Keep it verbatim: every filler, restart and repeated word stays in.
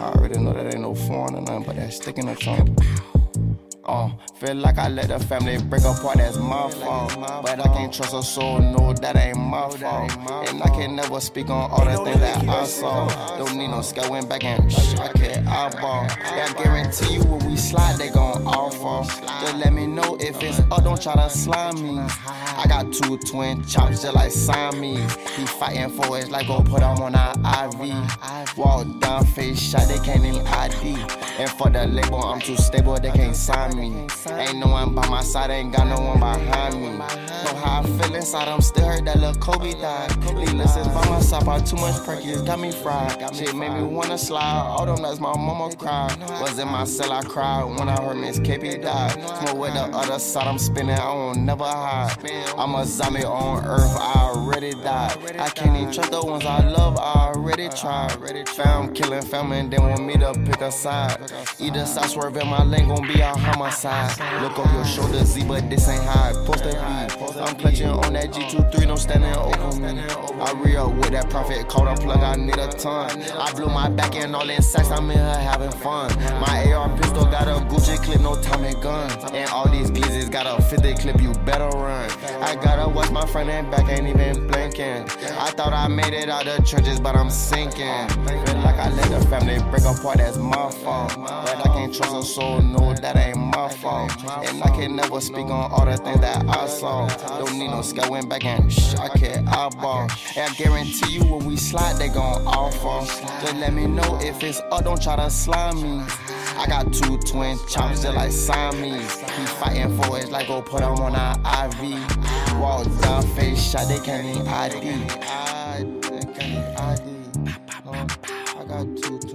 I already know that ain't no foreign or nothing, but that stick in the trunk. Um, feel like I let the family break apart, that's my fault. But I can't trust a soul, no, that ain't my fault. And I can never speak on all the things that I saw. Don't need no scale, went back and shh, I can't eyeball. Yeah, I guarantee you when we slide, they gon' all fall. Just let me know if it's up, don't try to slime me. I got two twin chops just like Siamese. He fighting for his life, go put him on our I V. Walk down, face shot, they can't even I D. And for the label, I'm too stable, they can't sign me. Ain't no one by my side, ain't got no one behind me. Know how I feel inside, I'm still hurt that little Kobe died. Needless is by my side, by too much perky, got me fried. Shit made me wanna slide, all them nights my mama cried. Was in my cell, I cried when I heard Miss K P died. Smoke with the other side, I'm spinning, I won't never hide. I'm a zombie on earth, I already died. I can't even trust the ones I love, I already tried. Found killing family and they want me to pick a side. Either side swerving, my lane gon' be a homicide. Look over your shoulder, Z, but this ain't how it's supposed to be. I'm clutching on that G twenty-three, no standing over me. I re-up with that profit, caught a plug, I need a ton. I blew my back in all in sacks, I'm in here having fun. My A R pistol got a Gucci clip, no Tommy gun. And all these glizzies got a fifty clip, you better run. I gotta watch my front and back, ain't even blinking. I thought I made it out the trenches, but I'm sinking. Feel like I let the family break apart, that's my fault. But I can't trust a soul, no, that ain't my fault. And I can never speak on all the things that I saw. Don't need no scale, went back and shh, I can't eyeball. And I guarantee you when we slide, they gon' all fall. Just let me know if it's up, don't try to slime me. I got two twin chops just like Siamese. He fighting for his life, go put him on our I V. Walk down, face shot, they can't even I D. I, they can't even I D. Uh, I got two